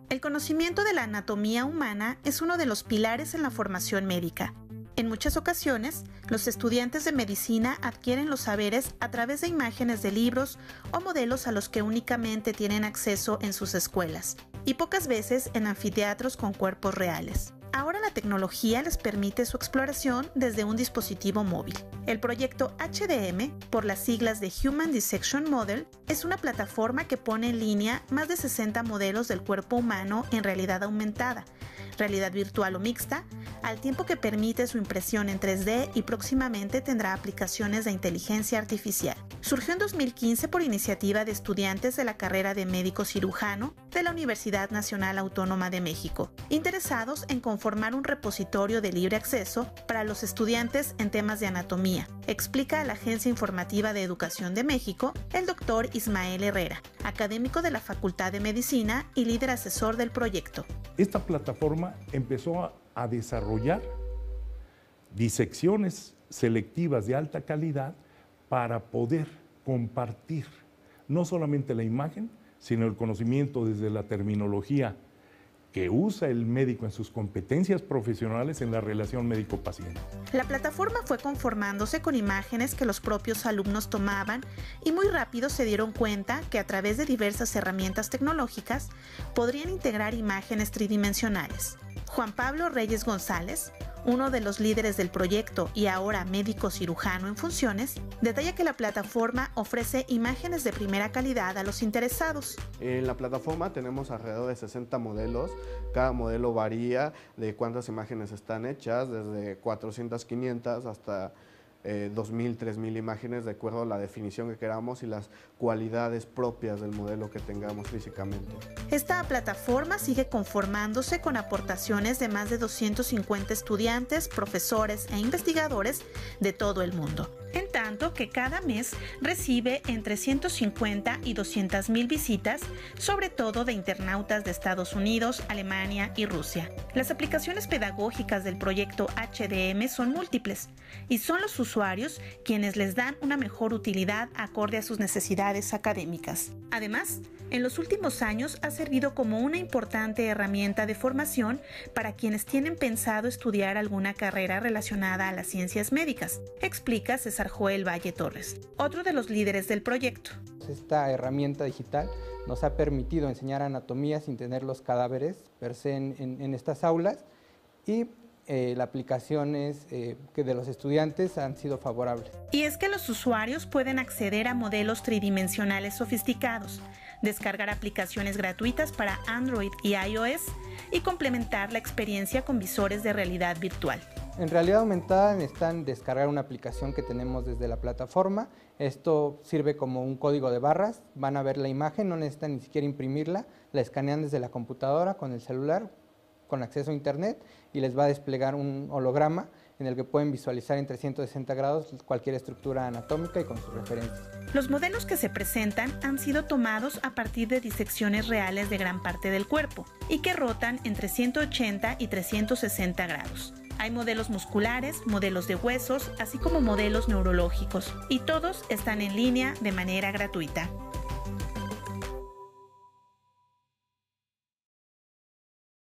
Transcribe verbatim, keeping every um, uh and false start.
El conocimiento de la anatomía humana es uno de los pilares en la formación médica. En muchas ocasiones, los estudiantes de medicina adquieren los saberes a través de imágenes de libros o modelos a los que únicamente tienen acceso en sus escuelas, y pocas veces en anfiteatros con cuerpos reales. Ahora la tecnología les permite su exploración desde un dispositivo móvil. El proyecto H D M, por las siglas de Human Dissection Model, es una plataforma que pone en línea más de sesenta modelos del cuerpo humano en realidad aumentada, realidad virtual o mixta, al tiempo que permite su impresión en tres D y próximamente tendrá aplicaciones de inteligencia artificial. Surgió en dos mil quince por iniciativa de estudiantes de la carrera de médico cirujano de la Universidad Nacional Autónoma de México, interesados en conformar un repositorio de libre acceso para los estudiantes en temas de anatomía, explica a la Agencia Informativa de Educación de México el doctor Ismael Herrera, académico de la Facultad de Medicina y líder asesor del proyecto. Esta plataforma empezó a, a desarrollar disecciones selectivas de alta calidad para poder compartir no solamente la imagen, sino el conocimiento desde la terminología que usa el médico en sus competencias profesionales en la relación médico-paciente. La plataforma fue conformándose con imágenes que los propios alumnos tomaban y muy rápido se dieron cuenta que a través de diversas herramientas tecnológicas podrían integrar imágenes tridimensionales. Juan Pablo Reyes González, uno de los líderes del proyecto y ahora médico cirujano en funciones, detalla que la plataforma ofrece imágenes de primera calidad a los interesados. En la plataforma tenemos alrededor de sesenta modelos. Cada modelo varía de cuántas imágenes están hechas, desde cuatrocientas, quinientas hasta eh, dos mil, tres mil imágenes, de acuerdo a la definición que queramos y las cualidades propias del modelo que tengamos físicamente. Esta plataforma sigue conformándose con aportaciones de más de doscientos cincuenta estudiantes, profesores e investigadores de todo el mundo, en tanto que cada mes recibe entre ciento cincuenta y doscientas mil visitas, sobre todo de internautas de Estados Unidos, Alemania y Rusia. Las aplicaciones pedagógicas del proyecto H D M son múltiples y son los usuarios quienes les dan una mejor utilidad acorde a sus necesidades académicas. Además, en los últimos años ha servido como una importante herramienta de formación para quienes tienen pensado estudiar alguna carrera relacionada a las ciencias médicas, explica César Joel Valle Torres, otro de los líderes del proyecto. Esta herramienta digital nos ha permitido enseñar anatomía sin tener los cadáveres per se en, en, en estas aulas y Eh, las aplicaciones eh, que de los estudiantes han sido favorables. Y es que los usuarios pueden acceder a modelos tridimensionales sofisticados, descargar aplicaciones gratuitas para Android y iOS y complementar la experiencia con visores de realidad virtual. En realidad aumentada necesitan descargar una aplicación que tenemos desde la plataforma. Esto sirve como un código de barras, van a ver la imagen, no necesitan ni siquiera imprimirla, la escanean desde la computadora con el celular, con acceso a internet, y les va a desplegar un holograma en el que pueden visualizar en trescientos sesenta grados cualquier estructura anatómica y con sus referencias. Los modelos que se presentan han sido tomados a partir de disecciones reales de gran parte del cuerpo y que rotan entre ciento ochenta y trescientos sesenta grados. Hay modelos musculares, modelos de huesos, así como modelos neurológicos, y todos están en línea de manera gratuita.